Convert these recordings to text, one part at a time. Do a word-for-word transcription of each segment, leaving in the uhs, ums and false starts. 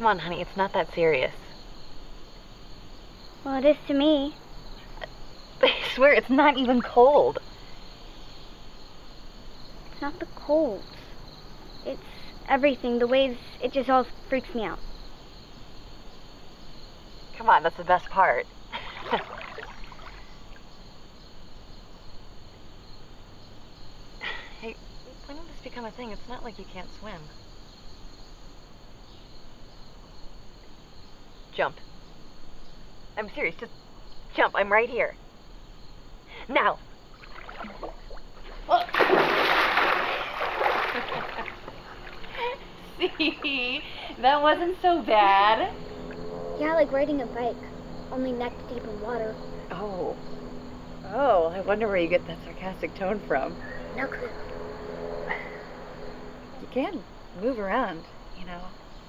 Come on, honey, it's not that serious. Well, it is to me. I swear, it's not even cold. It's not the cold. It's everything. The waves, it just all freaks me out. Come on, that's the best part. Hey, when did this become a thing? It's not like you can't swim. Jump. I'm serious, just jump. I'm right here. Now! Oh. See? That wasn't so bad. Yeah, like riding a bike, only neck deep in water. Oh. Oh, I wonder where you get that sarcastic tone from. No clue. You can move around, you know.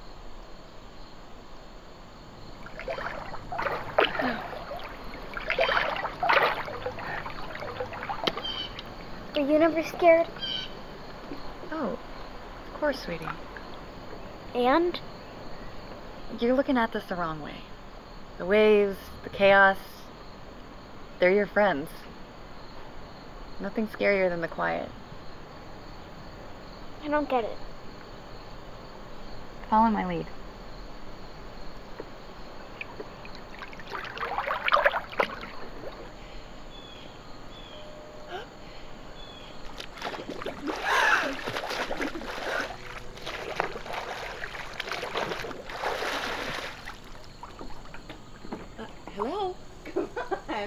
Were you never scared? Oh, of course, sweetie. And? You're looking at this the wrong way. The waves, the chaos, they're your friends. Nothing scarier than the quiet. I don't get it. Follow my lead. Uh, hello? Come on.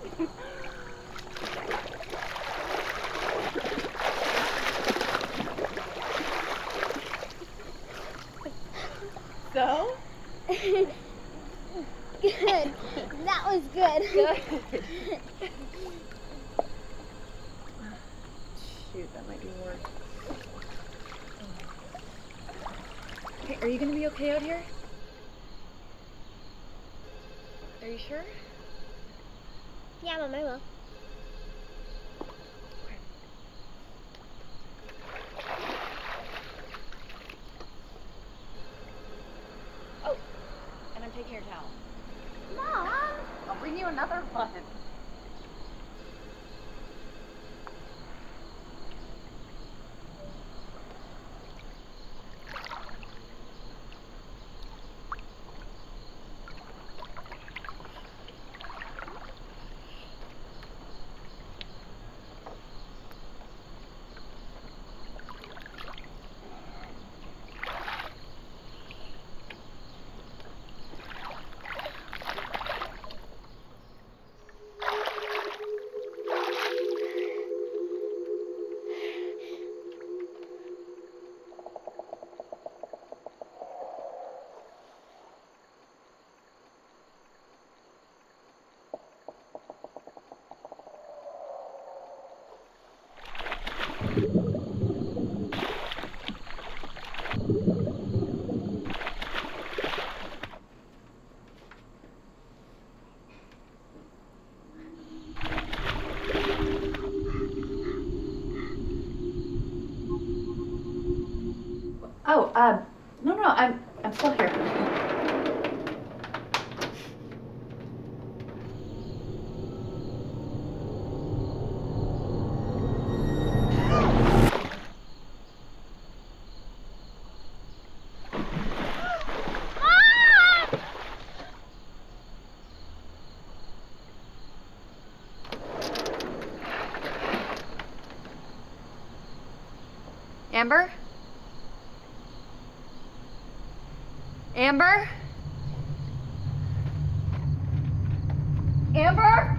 So? Good. That was good. Good. Shoot, that might be worse. Hey, are you gonna be okay out here? Are you sure? Yeah, Mom, I will. Oh, and I'm taking your towel. Mom! I'll bring you another one. Oh, uh, no, no, I'm, I'm still here. Amber? Amber? Amber?